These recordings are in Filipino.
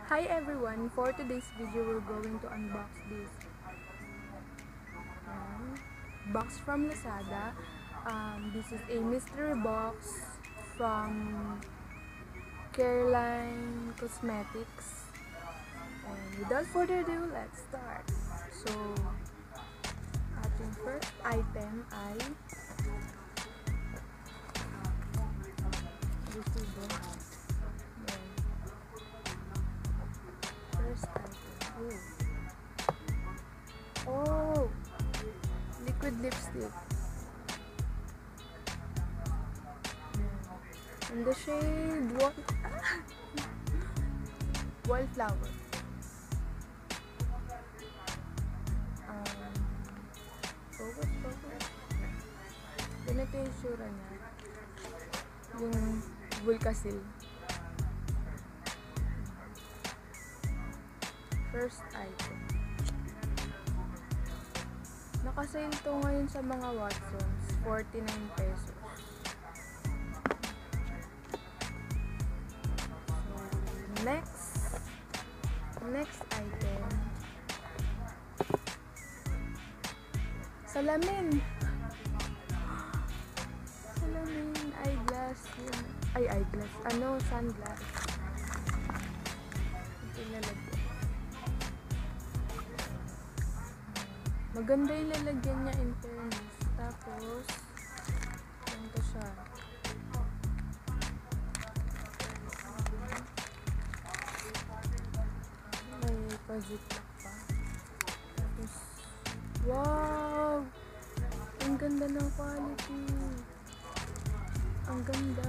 Hi everyone! For today's video, we're going to unbox this box from Lazada. This is a mystery box from Careline Cosmetics. And without further ado, let's start. So, ating first item ay this is the first item. Oh, liquid lipstick. In the shade Wildflower. Focus. Ganito yung sura niya. Yung Vulcasil. First item. Nakasale to ngayon sa mga Watsons. 49 pesos. Next item. Salamin eyeglass. Sunglass. Ito lalagyan. Maganda yung lalagyan niya in fairness. Tapos, ganito siya. May pa-ziplock pa. Tapos, wow! Ang ganda ng quality. Ang ganda.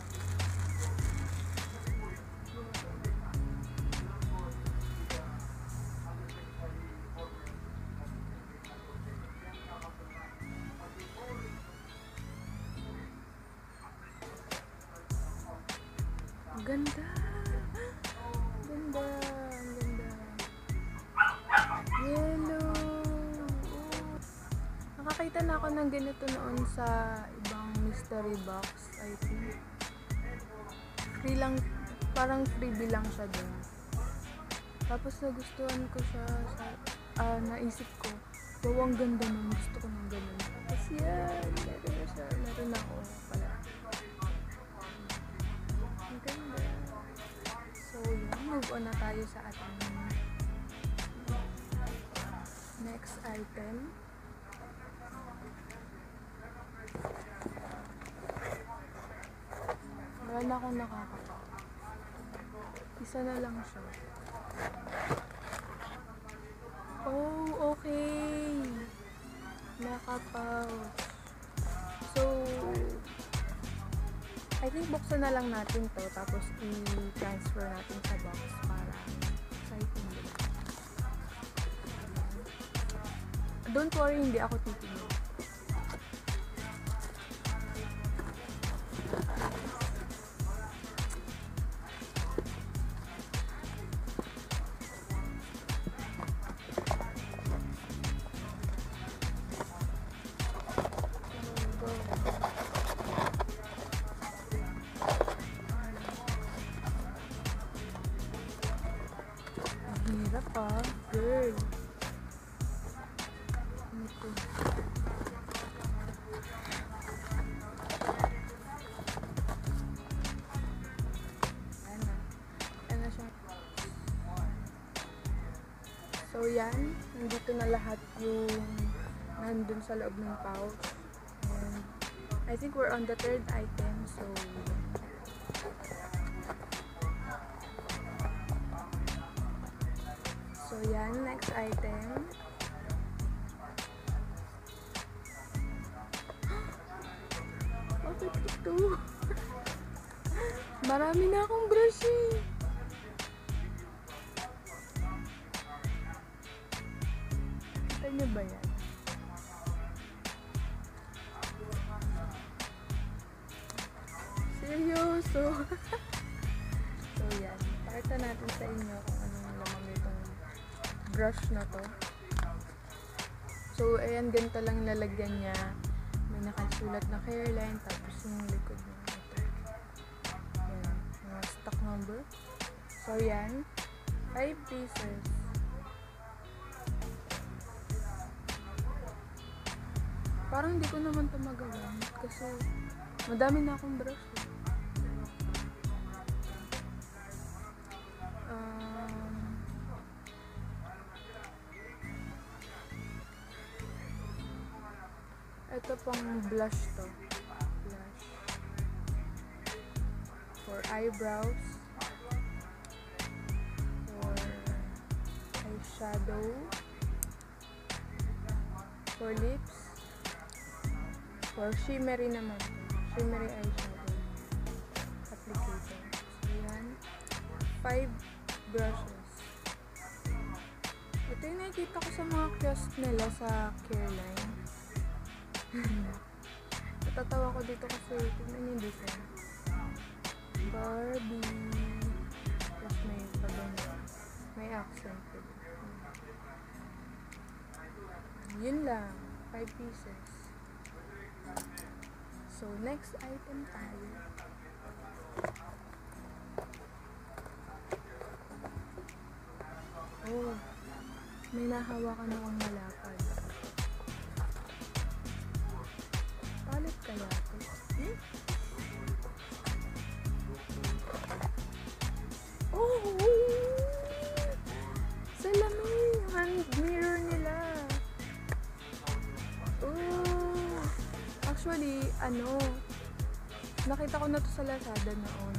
Ganda. Yellow. Nakakita na ako ng ganito noon sa ibang mystery box, I think. Free lang, parang freebie lang siya dun. Tapos nagustuhan ko siya naisip ko, wow, ang ganda nun, gusto ko ng ganun. Tapos yan, meron ako pala. Ang ganda. So yun, move on na tayo sa ating next item. Wala na akong nakakapa. Isa na lang siya. Oh, okay. Nakapouch. So, I think buksan na lang natin to, tapos i-transfer natin sa box para exciting din. Don't worry, hindi ako titingin. Hirap pa, girl. Ito. Ayan na siya. So yan, nandito na lahat yung nandun sa loob ng pouch. And I think we're on the third item, so yan, next item. Bakit ito? Marami na akong brush eh. Kita niyo ba yan? Seryoso? So yan, pakita natin sa inyo kung anong laman itong brush na to. So ayan, ganito lang lalagyan niya. May nakasulat na Careline, tapos yung likod niya ito. Ayan, stock number. So yan, 5 pieces. Parang hindi ko naman ito magagamit kasi madami na akong brush. Ito pang blush to. Blush. For eyebrows. For eyeshadow. For lips. For shimmery naman. Shimmery eyeshadow. Applicator. So, yan. 5 brushes. Ito yung nakikita ko sa mga kiosk nila sa Careline. Natatawa ko dito kasi tingnan yung design. Barbie. Tapos may pagano. May accent. Yun lang. 5 pieces. So, next item tayo. Oh, may nahawakan akong malapad. Palit kaya ito? Oh! Salamin! Hand mirror nila. Oh! Actually, nakita ko na to sa Lazada noon.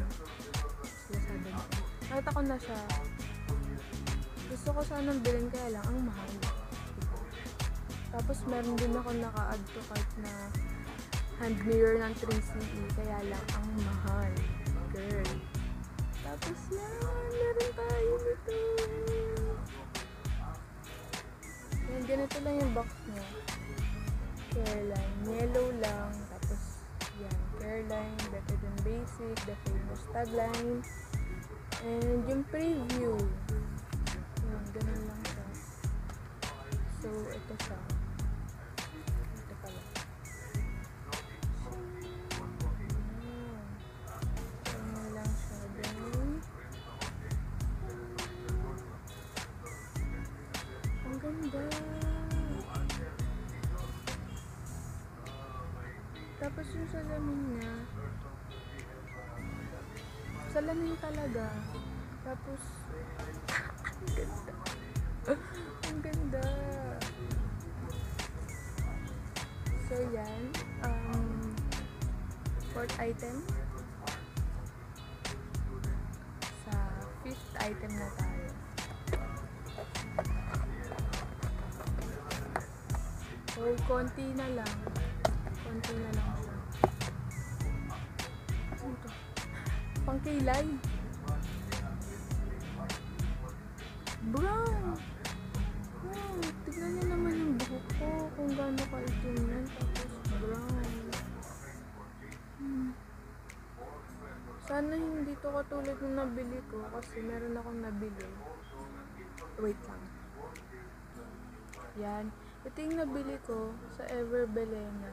Nakita ko na siya. Gusto ko sanang bilhin kaya lang ang mahal. Tapos meron din ako naka-add to cart na hand mirror ng 3CE kaya lang ang mahal. Girl. Tapos yan, meron tayo nito. Yan, ganito lang yung box niya. Careline. Yellow lang. Tapos yan, Careline, better than basic, the famous tagline. And yung preview. Yan, ganun lang siya. So, ito siya. Ito pala. Ganun lang siya. Ganun. Ang ganda. Tapos yung salamin niya. Salamin talaga. Tapos, ang ganda. Ang ganda. So, yan. Fourth item. Sa fifth item na tayo. So, konti na lang. Konti na lang siya. Ano to? Pangkilay. Brown! Wow, tignan niyo naman yung buhok ko kung gaano ka-itim yan. Tapos brown. Sana hindi to katulad ng nabili ko kasi meron akong nabili. Wait lang. Yan. Ito yung nabili ko sa Ever Belena.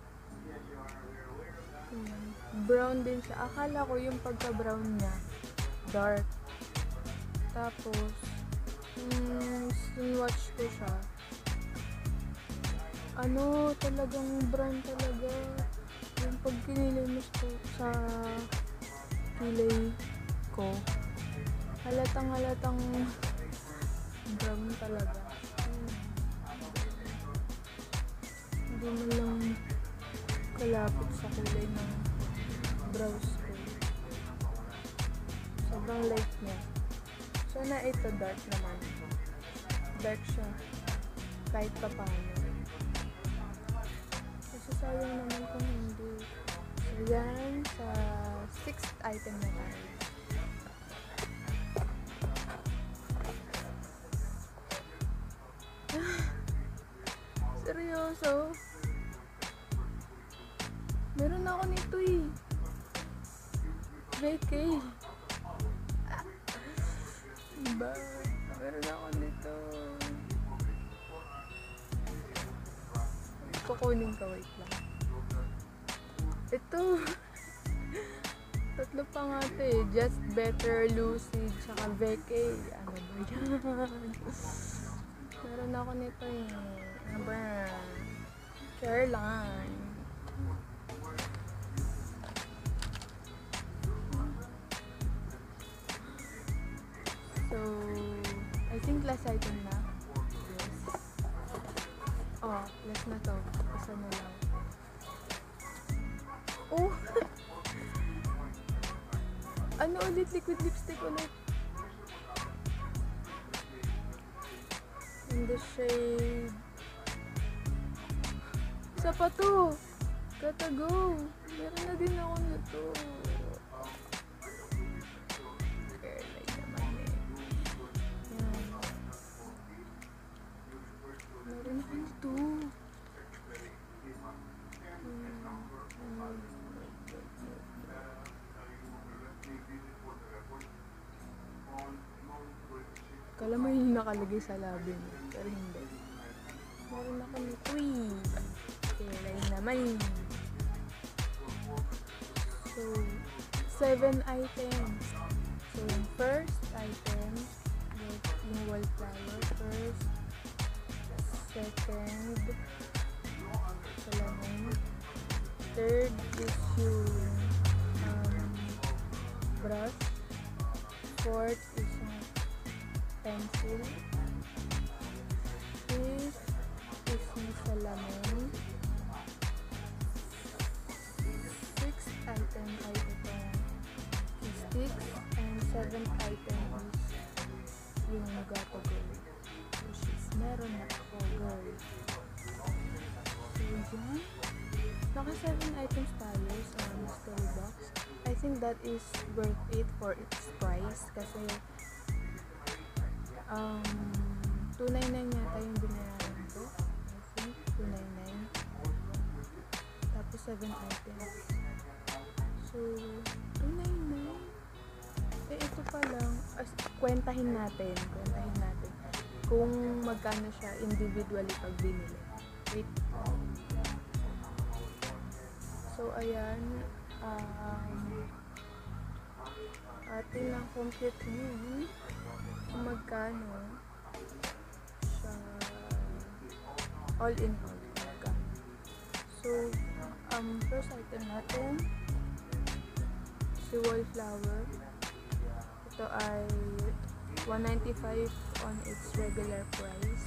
Brown din siya. Akala ko yung pagka-brown niya dark. Tapos swatch ko siya. Talagang brown talaga. Yung pag kinilimus ko sa kilay ko, halatang brown talaga. Hindi mo lang kalapit sa kulay ng brows ko. Sobrang light niya. Sana ito dark naman. Dark siya. Kahit pa paano. Kasi sayang naman kung hindi. So yan, sa sixth item na tayo. Seryoso? Meron ako nito eh. Vacay. Diba? Meron ako nito. Kukunin ka, wait lang. Ito. Tatlo pa nga ito eh. Just Better, Lucid, tsaka Vacay. Ano ba yan? Meron ako nito eh. Ano ba? Careline. So, I think last item na. Yes. Oh, last na to. Isa na lang. Oh! Ano ulit? Liquid lipstick ulit. In the shade. Isa pa to. Gotta go. Meron na din ako nito. Careline naman eh. Yan. Meron ako nito. Kala mo yung nakalagay sa labi mo, pero hindi. Meron ako nito eh. Careline naman. So, 7 items. So, yung first item, yung wallflower. First, second, salamin. Third is yung brush. Fourth is yung pencil. Fifth is yung salamin. Sixth item ay ito sticks. And seventh item is yung gato girl. Which is meron na ako girl. So yan. Naka 7 items tayo sa mystery box. I think that is worth it for its price kasi 299 yata yung binayaran ko. I think 299. Tapos 7 items. So 299. Eh ito pa lang. Kwentahin natin kung magkano siya individually pag binili. Wait. So ayan, atin lang compute yun kung magkano siya all in all magkano. So first item natin si wallflower. Ito ay $195 on its regular price.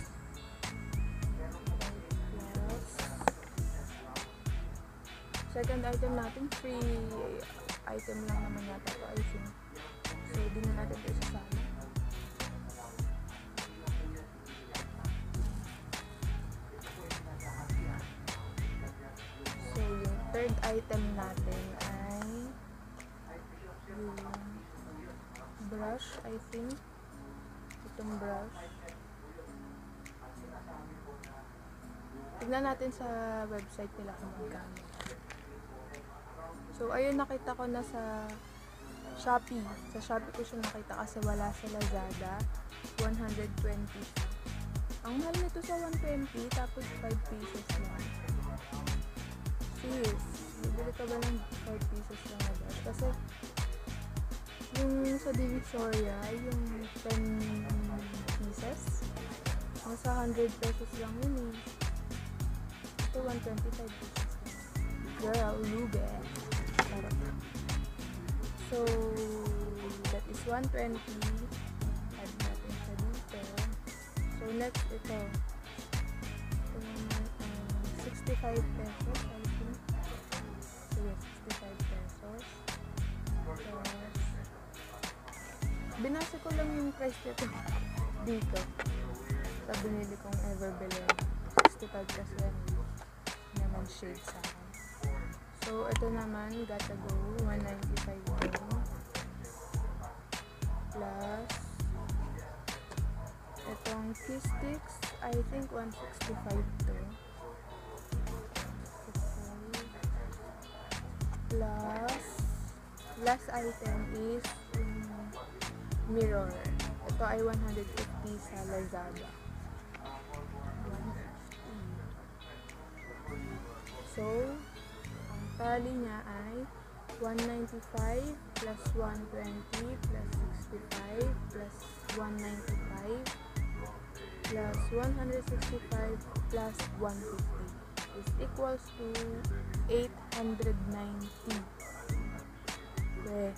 Second item natin, free item lang naman yata ito, I think. So, di na natin ito isasama. So, yung third item natin ay yung brush, I think. Itong brush. Tignan natin sa website nila kung magkano. So, ayun, nakita ko na sa Shopee. Sa Shopee ko siya nakita kasi wala sa Lazada. 120 siya. Ang mahal nito sa 120, tapos 5 pieces lang. Sis, bibili ka ba ng 5 pieces lang na brush? Kasi, yung sa Divisoria, yung 10 pieces, nasa 100 pesos lang yun eh. Ito, 125 pieces lang. Girl, lugar. So, that is 120. Add natin siya dito. So, next ito. Ito naman 65 pesos, I think. So, yes, 65 pesos. Tapos, binasa ko lang yung price nito dito. Sa binili kong Everbelly. 65 pesos yan. Hindi naman shade sa akin. So, ito naman, gotta go, 195 din. Plus, itong key sticks, I think 165 to. Plus, last item is mirror. Ito ay 150 sa Lazada. 150. So, tali niya ay 195 plus 120 plus 65 plus 195 plus 165 plus 150 is equals to 890. Okay.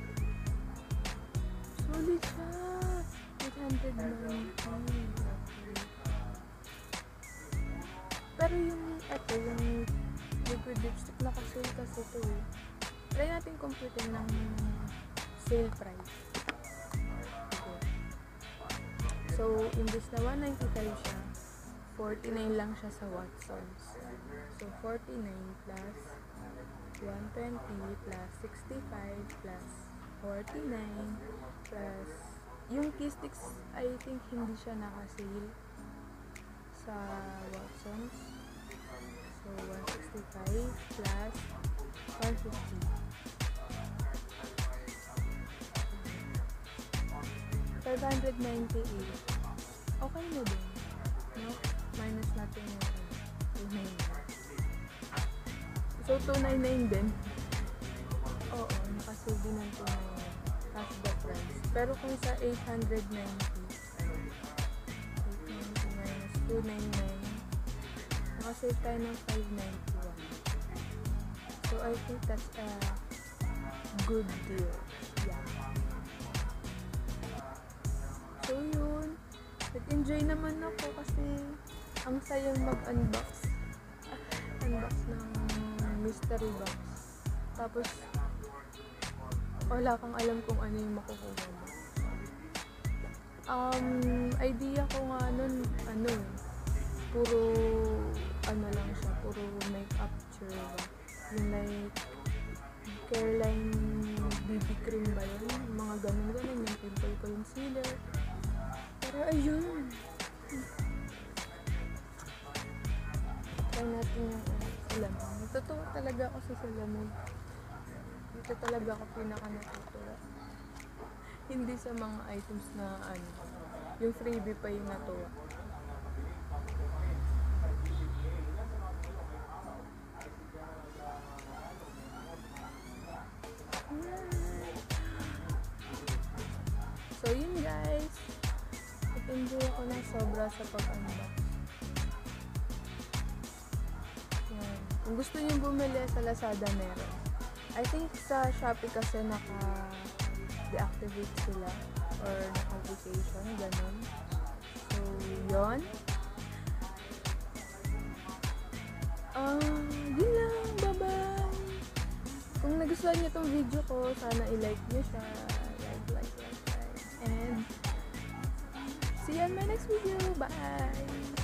Sulit siya. 890. Okay. Pero yung liquid lipstick naka-sale kasi ito eh. Try natin computin ng sale price. Okay. So, imbis na 195 siya, 49 lang siya sa Watsons. So, 49 plus 120 plus 65 plus 49 plus yung key sticks, I think hindi siya naka-sale sa Watsons. So, 165 plus 150. 598. Okay na din. No? Minus natin yung 299. So, 299 din. Oo, nakasave din ng 299. Half the price. Pero kung sa 890, 890 minus 299, nakasave tayo ng 591. So, I think that's a good deal. Yeah. So, yun. Nag-enjoy naman ako kasi ang sayang mag-unbox. Unbox ng mystery box. Tapos, wala kang alam kung ano yung makukuha mo. Idea ko nga nun, puro, lang siya, puro makeup tsura. Yung like, Careline BB cream ba yun? Mga ganun-ganun, yung pimple concealer. Pero ayun. Try natin yung salamin. Natutuwa talaga ako sa salamin. Dito talaga ako pinaka-natutuwa. Hindi sa mga items na yung freebie pa yung natuwa. So yun guys, nag-enjoy ako ng sobra sa pag-unbox. Yan. Kung gusto niyo bumili sa Lazada meron. I think sa Shopee kasi naka-deactivate sila or naka-vacation, ganun. So yun. Yun lang, bye-bye! Kung nagustuhan niyo tong video ko, sana i-like niyo siya. Like. And see you in my next video. Bye!